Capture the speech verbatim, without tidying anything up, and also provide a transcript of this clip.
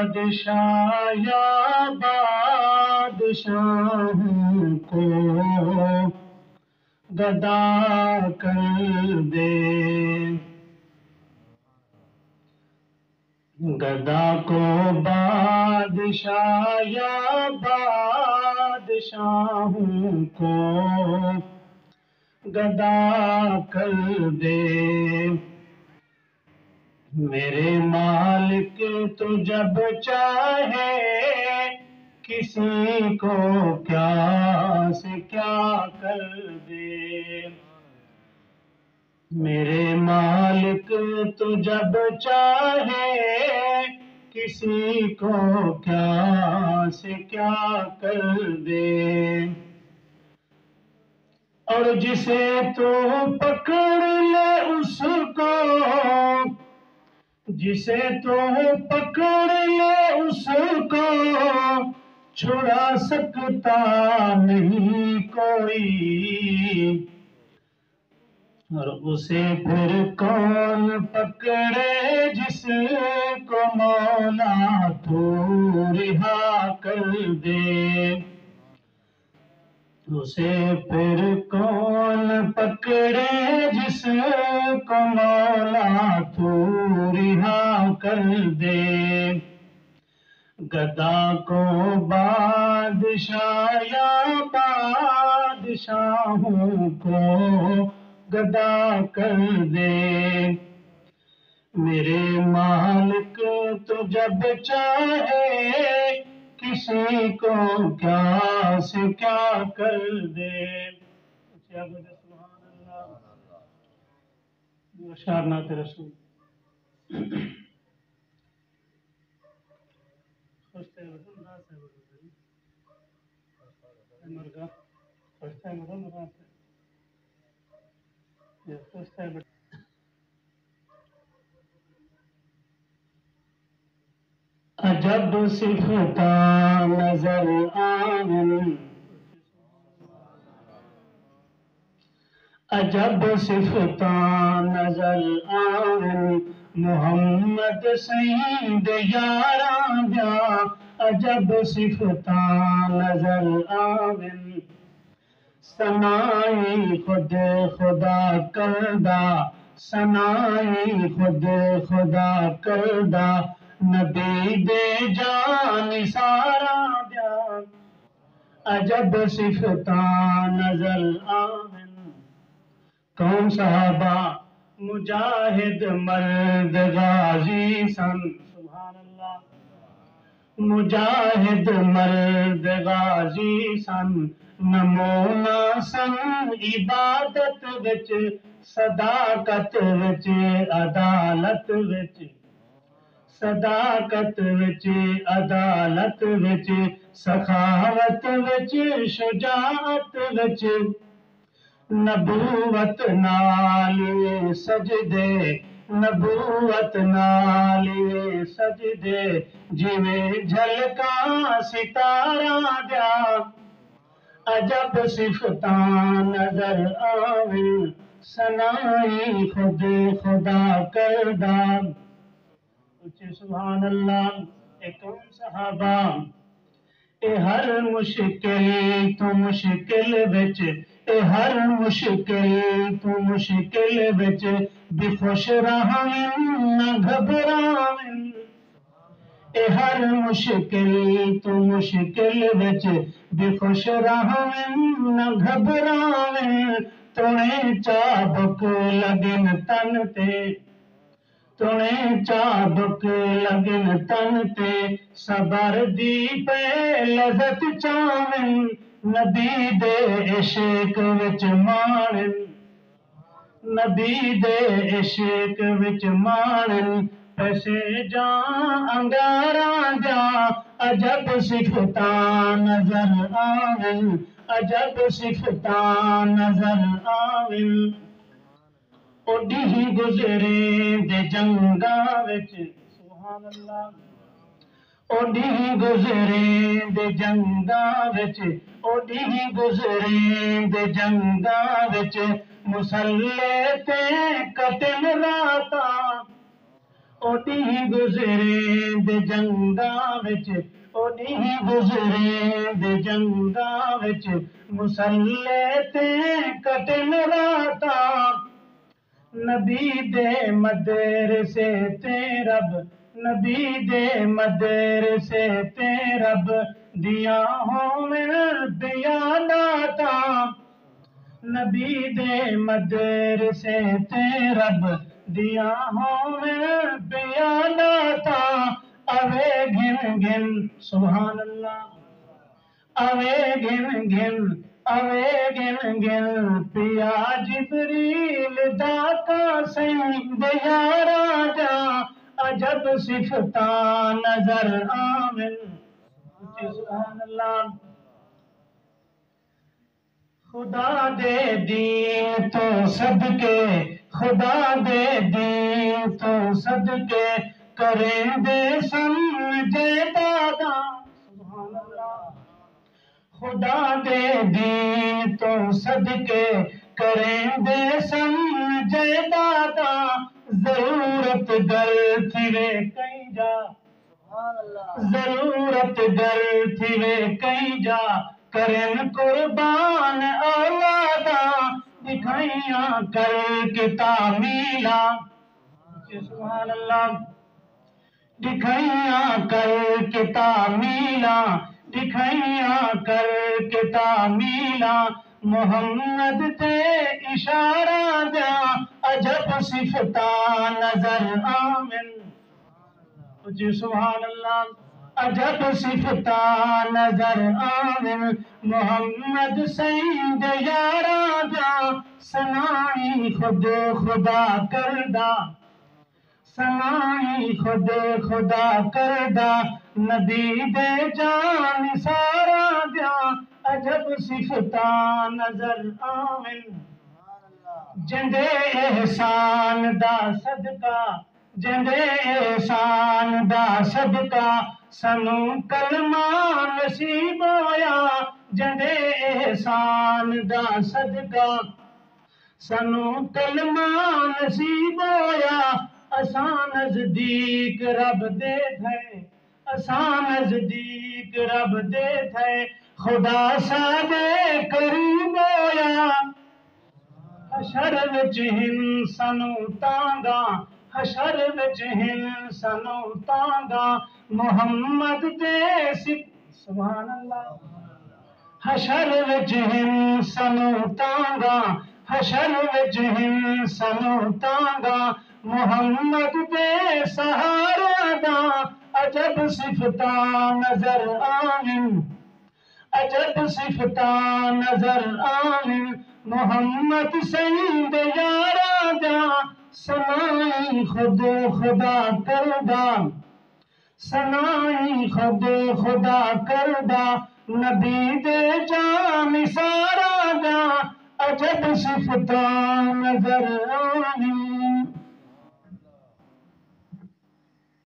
बादशाह या बादशाहों को गदा कर दे, गदा को बादशाह या बादशाहों को गदा कर दे। मेरे मालिक तो जब चाहे किसी को क्या से क्या कर दे। मेरे मालिक तो जब चाहे किसी को क्या से क्या कर दे। और जिसे तो पकड़ ले उसको, जिसे तो पकड़ ले उसको छुड़ा सकता नहीं कोई। और उसे फिर कौन पकड़े जिसको मौला तू रिहा कर दे। उसे फिर कौन पकड़े जिसको मौला तू रिहा कर दे। गदा को बादशाह या बादशाहों को गदा कर दे। मेरे मालिक तो जब चाहे किसी को क्या से क्या कर दे। शारनात रसूल अजब सिफता नजर आवन, अजब सिफता नजर आवन मोहम्मद सईद यारा जा। अजब सिफता नजर आवन सनाई खुद खुदा करदा, सनाई खुद खुदा करदा नबी दे जान सारा जा। अजब सिफता नजर आवन कौन सहाबा मुजाहिद मर्द गाजी सन। सुभान अल्लाह। मुजाहिद मर्द गाजी सन नमूना सन इबादत विच सदाकत विच अदालत विच, सदाकत विच अदालत विच सखावत विच शुजाअत विच। नबूवत नालिए सजदे, नबूवत नालिए सजदे जिवें झलका सितारा जा। अजब सिफता नजर आवे सनाई खुद खुदा करदा। उच्चे सुभान अल्लाह। एक कौन सहाबा ए हर मुश्किल तो मुश्किल विच, ए हर मुश्किल तो मुश्किल विच भी खुश रहवें न घबरावें। ए हर मुश्किल तो मुश्किल विच भी खुश रहवें न घबरावें। तुणे चाबुक लगन तन ते, तुणे चाबुक लगन तन ते सबर दी पे लज़त चावें। नबी दे इश्क विच माणन, नबी दे इश्क विच माणन पैसे जा अंगारा जा। अजब सिफता नजर आवन, अजब सिफता नजर आवन ओडी ही गुजरे दे जंगा विच। सुभान अल्लाह। ओडी ही गुजरे दे जंगा विच, ओडी ही गुजरे दे जंगा विच मुसल्ले ते कतल राता। ओदी गुजरे दे जंगां विच, ओदी गुजरे दे जंगां विच, मुसल्ले ते कटन रातां। नबी दे मदरसे ते रब, नबी दे मदरसे ते रब दियां होवन बयानातां। नबी दे मदरसे ते रब दियां होवन बयानातां। अवे गिन गिन सुभान अल्लाह, अवे गिन गिन, अवे गिन गिन पिया जिबरील दा कासिम दे यारां जा। अजब सिफतां नजर आवन, सुभान अल्लाह। खुदा दे दीन तो सदके, खुदा दे दीन तो सदके करेंदे समझे दादा। सुभान अल्लाह। खुदा दे दीन तो सदके करेंदे समझे दादा। जरूरत गर थिवे कई जा, जरूरत गर थिवे कई जा करन कुर्बान औलादा। दिखाइयां कर के तामीला, सुभान अल्लाह। दिखाइयां कर के तामीला, दिखाइयां कर के तामीला। मोहम्मद ते इशारा जा अजब सिफतां नजर आवन, जी सुभान अल्लाह। अजब सिफतां नजर आवन मोहम्मद सईद यारा जा। सनाई खुद खुदा करदा, सनाई खुद खुदा करदा नबी दे जान सारा जा। अजब सिफतां नजर आवन जिंदे एहसान दा सदका, जिंदे एहसान दा सदका सानू कलमा नसीब होया। जिंदे एहसान दा सदका सानू कलमा नसीब होया। असां नजदीक रब दे थे, असां नजदीक रब दे थे खुदा साडे करीब होया। हशर विच हिन सानू तांगा, हशर विच हिन सानू तांगा मोहम्मद दे सिफ, सुभान अल्लाह। हशर विच हिन सानू तांगा, हशर विच हिन सानू तांगा मोहम्मद दे सहारा दा। अजब सिफतां नजर आवन, अजब सिफतां नजर आवन मोहम्मद सईद यारा जा। सनाई खुद खुदा करदा, सनाई खुद खुदा करदा नबी दे जान सारा जा। अजब सिफतां नजर आवन